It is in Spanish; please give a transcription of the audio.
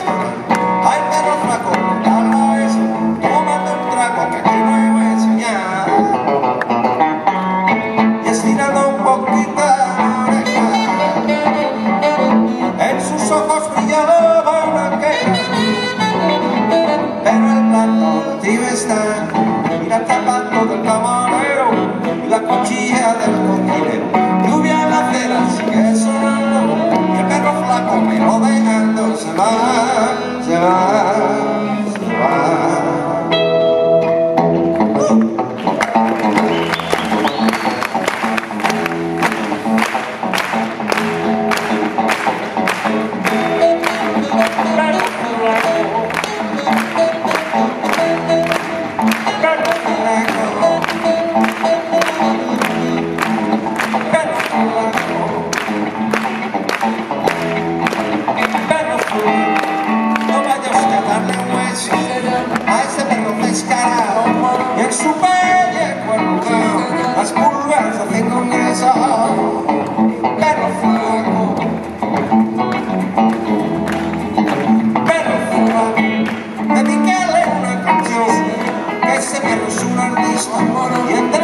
restaurante. Ay, perro flaco, habla eso, tómate un trago que aquí no voy a enseñar. Y estirando un poquito la oreja, en sus ojos brillaba una queja. Pero el plato de tibia está, mira el zapato del camarero y la cuchilla del cocinero. Lluvia en acera sigue sonando y el perro flaco merodeando se va, se va, se va. A ese perro descarado y en su pellejo arrugado las pulgas hacen congreso. Perro flaco, perro flaco, dediquéle una canción, que ese perro es un artista y entre